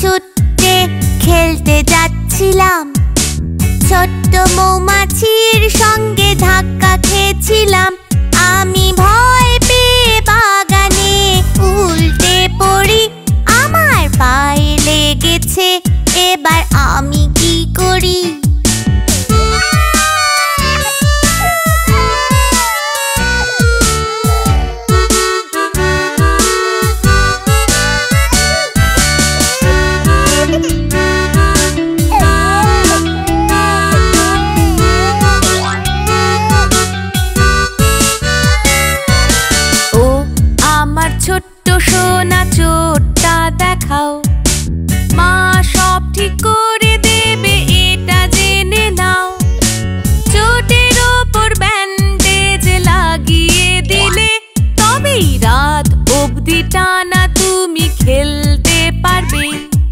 ছুটে খেলতে যাচ্ছিলাম, ছোট্ট মৌমাছির সঙ্গে ধাক্কা খেয়েছিলাম। আমি ভয় পেয়ে বাগানে উল্টে পড়ি, আমার পায়ে লেগেছে, এবার আমি কি করি? ছোট্ট সোনা চোটটা দেখাও, মা সব ঠিক করে দেবে এটা জেনে নাও। চোটের ওপর ব্যান্ডেজ লাগিয়ে দিলে তবেই রাত অবধি টানা তুমি খেলতে পারবে।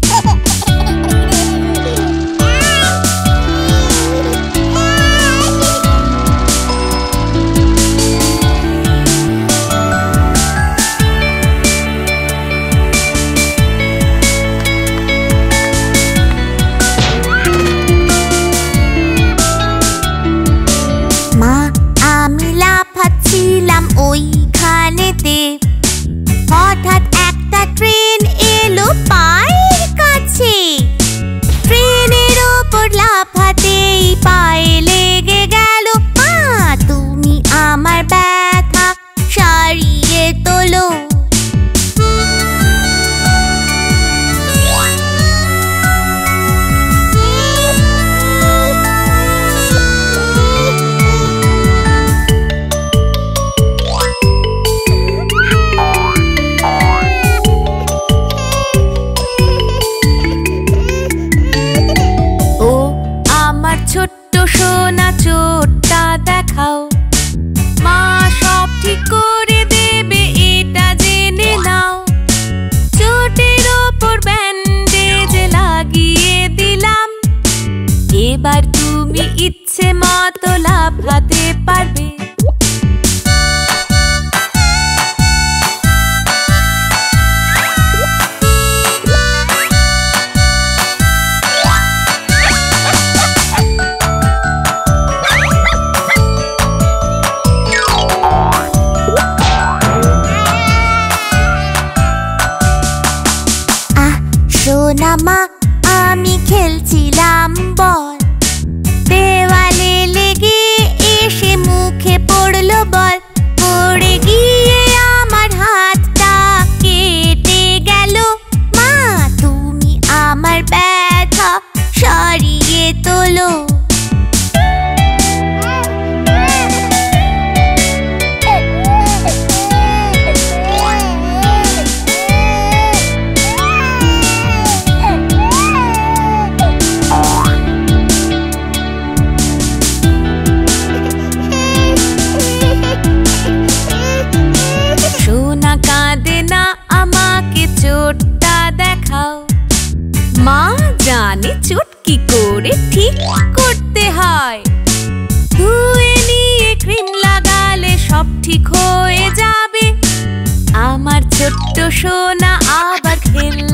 ছিলাম ওইখানেতে, হঠাৎ একটা ট্রেন এলো পায়ের কাছে। ট্রেনের ওপর লাফাতেই পায়ে লেগে গেল। মা, তুমি আমার ব্যথা সারিয়ে তোলো। ছোট্ট সোনা চোটটা দেখাও, মা সব ঠিক করে দেবে এটা জেনে নাও। চোটের ওপর ব্যান্ডেজ লাগিয়ে দিলাম, এবার তুমি ইচ্ছে মতো লাফাতে পারবে। সোনা মা, আমি খেলছিলাম বল, দেওয়ালে লেগে এসে মুখে পড়লো বল। পড়ে গিয়ে আমার হাতটা কেটে গেল। মা, তুমি আমার ব্যথা সারিয়ে তোলো। আমাকে চোটটা দেখাও, মা জানে চোট কি করে ঠিক করতে হয়। ধুয়ে নিয়ে ক্রিম লাগালে সব ঠিক হয়ে যাবে। আমার ছোট্ট সোনা আবার খেল